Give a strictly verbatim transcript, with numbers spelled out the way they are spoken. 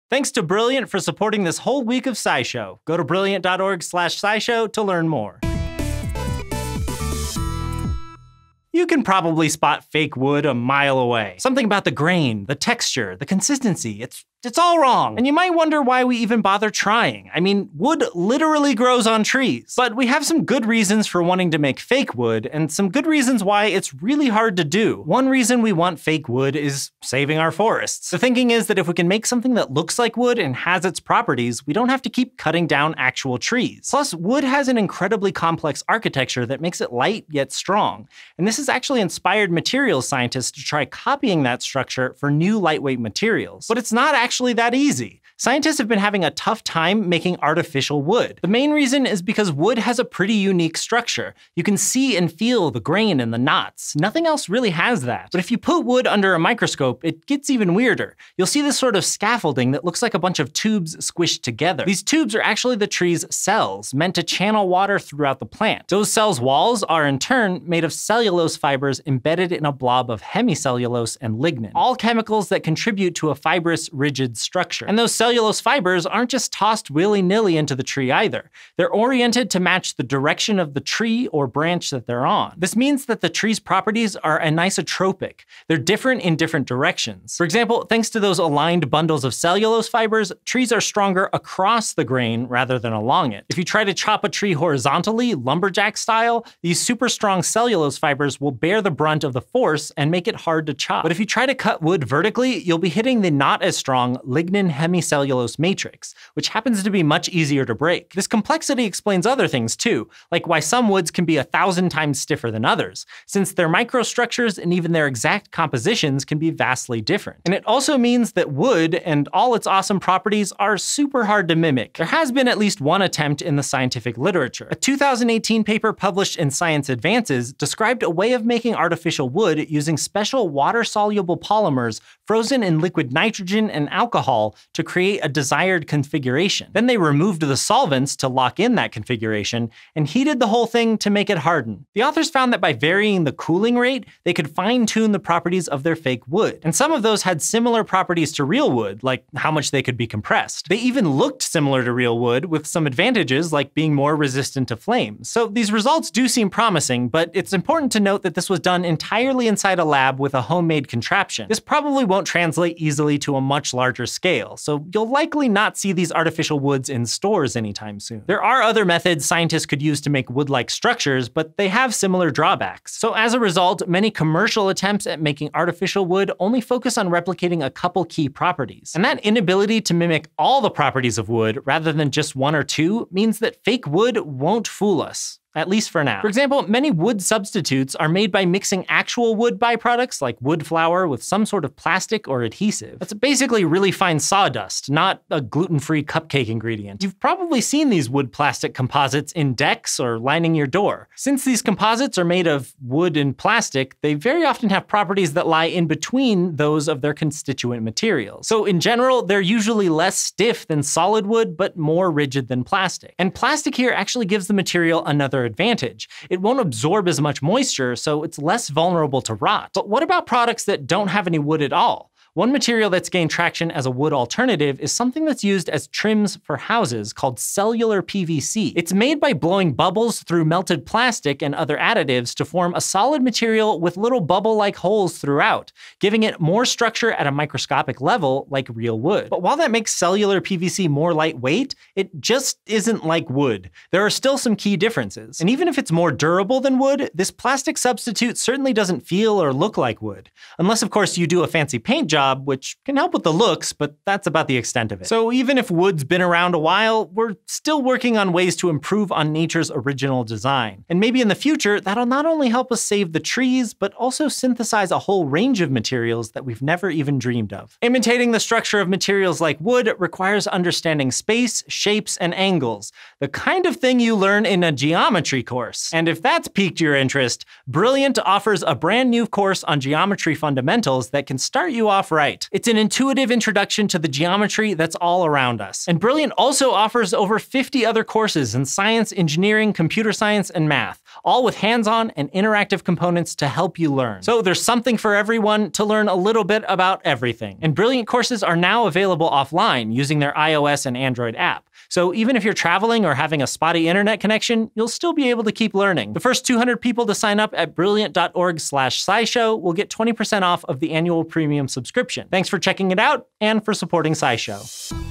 Thanks to Brilliant for supporting this whole week of SciShow. Go to brilliant dot org slash scishow to learn more. You can probably spot fake wood a mile away. Something about the grain, the texture, the consistency, it's It's all wrong. And you might wonder why we even bother trying. I mean, wood literally grows on trees. But we have some good reasons for wanting to make fake wood, and some good reasons why it's really hard to do. One reason we want fake wood is saving our forests. The thinking is that if we can make something that looks like wood and has its properties, we don't have to keep cutting down actual trees. Plus, wood has an incredibly complex architecture that makes it light yet strong. And this has actually inspired materials scientists to try copying that structure for new lightweight materials. But it's not actually actually that easy. Scientists have been having a tough time making artificial wood. The main reason is because wood has a pretty unique structure. You can see and feel the grain and the knots. Nothing else really has that. But if you put wood under a microscope, it gets even weirder. You'll see this sort of scaffolding that looks like a bunch of tubes squished together. These tubes are actually the tree's cells, meant to channel water throughout the plant. Those cells' walls are in turn made of cellulose fibers embedded in a blob of hemicellulose and lignin, all chemicals that contribute to a fibrous, rigid structure. And those cellulose fibers aren't just tossed willy-nilly into the tree either. They're oriented to match the direction of the tree or branch that they're on. This means that the tree's properties are anisotropic. They're different in different directions. For example, thanks to those aligned bundles of cellulose fibers, trees are stronger across the grain rather than along it. If you try to chop a tree horizontally, lumberjack style, these super strong cellulose fibers will bear the brunt of the force and make it hard to chop. But if you try to cut wood vertically, you'll be hitting the not as strong lignin hemicellulose matrix, which happens to be much easier to break. This complexity explains other things too, like why some woods can be a thousand times stiffer than others, since their microstructures and even their exact compositions can be vastly different. And it also means that wood and all its awesome properties are super hard to mimic. There has been at least one attempt in the scientific literature. A two thousand eighteen paper published in Science Advances described a way of making artificial wood using special water-soluble polymers frozen in liquid nitrogen and alcohol to create a desired configuration. Then they removed the solvents to lock in that configuration and heated the whole thing to make it harden. The authors found that by varying the cooling rate, they could fine-tune the properties of their fake wood. And some of those had similar properties to real wood, like how much they could be compressed. They even looked similar to real wood, with some advantages like being more resistant to flames. So these results do seem promising, but it's important to note that this was done entirely inside a lab with a homemade contraption. This probably won't translate easily to a much larger scale, so you'll likely not see these artificial woods in stores anytime soon. There are other methods scientists could use to make wood-like structures, but they have similar drawbacks. So as a result, many commercial attempts at making artificial wood only focus on replicating a couple key properties. And that inability to mimic all the properties of wood rather than just one or two means that fake wood won't fool us. At least for now. For example, many wood substitutes are made by mixing actual wood byproducts like wood flour with some sort of plastic or adhesive. That's basically really fine sawdust, not a gluten-free cupcake ingredient. You've probably seen these wood plastic composites in decks or lining your door. Since these composites are made of wood and plastic, they very often have properties that lie in between those of their constituent materials. So in general, they're usually less stiff than solid wood, but more rigid than plastic. And plastic here actually gives the material another advantage. It won't absorb as much moisture, so it's less vulnerable to rot. But what about products that don't have any wood at all? One material that's gained traction as a wood alternative is something that's used as trims for houses called cellular P V C. It's made by blowing bubbles through melted plastic and other additives to form a solid material with little bubble-like holes throughout, giving it more structure at a microscopic level like real wood. But while that makes cellular P V C more lightweight, it just isn't like wood. There are still some key differences. And even if it's more durable than wood, this plastic substitute certainly doesn't feel or look like wood. Unless, of course, you do a fancy paint job, which can help with the looks, but that's about the extent of it. So even if wood's been around a while, we're still working on ways to improve on nature's original design. And maybe in the future, that'll not only help us save the trees, but also synthesize a whole range of materials that we've never even dreamed of. Imitating the structure of materials like wood requires understanding space, shapes, and angles, the kind of thing you learn in a geometry course. And if that's piqued your interest, Brilliant offers a brand new course on geometry fundamentals that can start you off right. It's an intuitive introduction to the geometry that's all around us. And Brilliant also offers over fifty other courses in science, engineering, computer science, and math, all with hands-on and interactive components to help you learn. So there's something for everyone to learn a little bit about everything. And Brilliant courses are now available offline using their iOS and Android app. So even if you're traveling or having a spotty internet connection, you'll still be able to keep learning. The first two hundred people to sign up at brilliant.org slash SciShow will get twenty percent off of the annual premium subscription. Thanks for checking it out and for supporting SciShow.